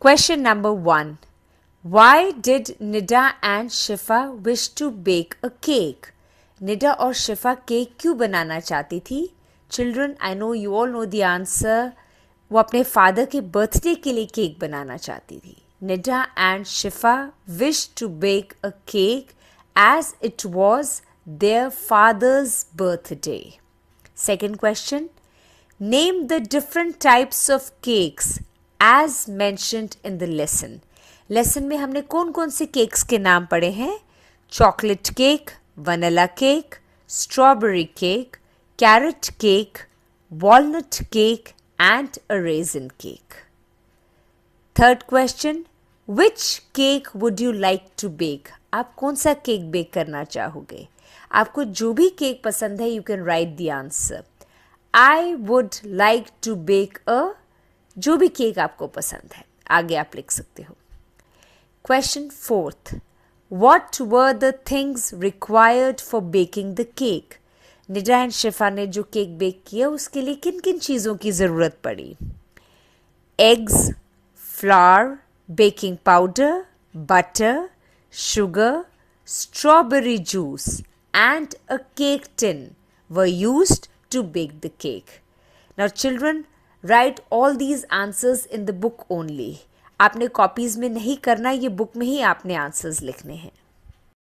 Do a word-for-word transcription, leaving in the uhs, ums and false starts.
Question number one. Why did Nida and Shifa wish to bake a cake? निडा और शिफा cake क्यों बनाना चाहती थी? Children, I know you all know the answer. वो अपने father के बर्थडे के लिए केक बनाना चाहती थी. Nida and Shifa wish to bake a cake as it was their father's birthday. Second question. Name the different types of cakes as mentioned in the lesson. Lesson में हमने कौन कौन से केक्स के नाम पढ़े हैं? Chocolate cake, vanilla cake, strawberry cake, carrot cake, walnut cake and a raisin cake. Third question. Which cake would you like to bake? आप कौन सा केक बेक करना चाहोगे? आपको जो भी केक पसंद है, you can write the answer. I would like to bake a, जो भी केक आपको पसंद है, आगे आप लिख सकते हो. Question fourth. What were the things required for baking the cake? Nida and Shifa ने जो केक बेक किया उसके लिए किन किन चीज़ों की ज़रूरत पड़ी? Eggs, flour, baking powder, butter, sugar, strawberry juice and a cake tin were used to bake the cake. Now children, write all these answers in the book only. आपने कॉपीज़ में नहीं करना, ये बुक में ही आपने आंसर्स लिखने हैं.